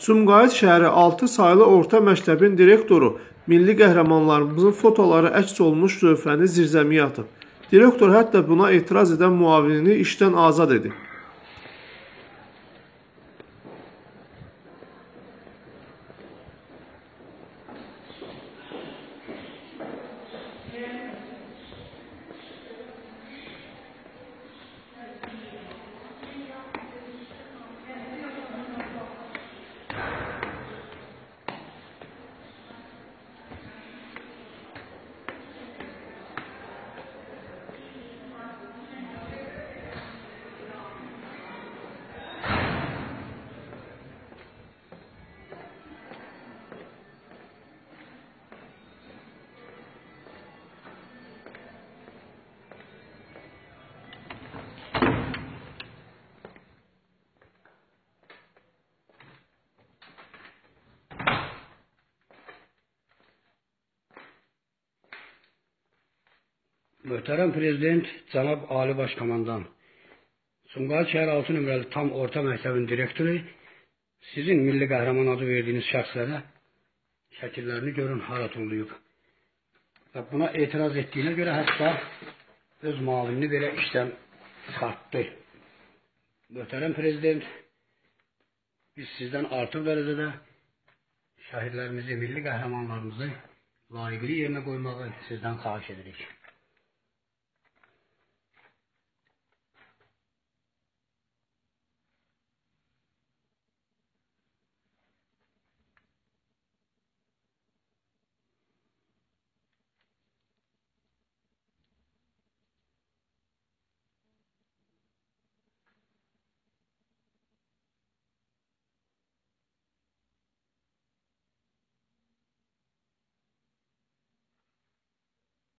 Sumqayıt şəhəri 6 saylı orta məktəbin direktoru milli qəhrəmanlarımızın fotoları əks olunmuş lövhəni zirzəmiyə atıb. Direktor hətta buna etiraz edən müavinini işdən azad edib. Möhtərəm Prezident, Cənab Ali Başkomandan, Sumqayıt şəhər 6 nömrəli tam orta məktəbin direktoru, sizin milli qəhrəman adı verdiyiniz şəxslərə şəkillərini görün, hara tullayıb. Və buna etiraz etdiyinə görə hətta öz müavinini belə işdən çıxartdı. Möhtərəm Prezident, biz sizdən artıq dərəcədə şəhidlərimizi, milli qəhrəmanlarımızı layiqli yerinə qoymağı sizdən xahiş edirik.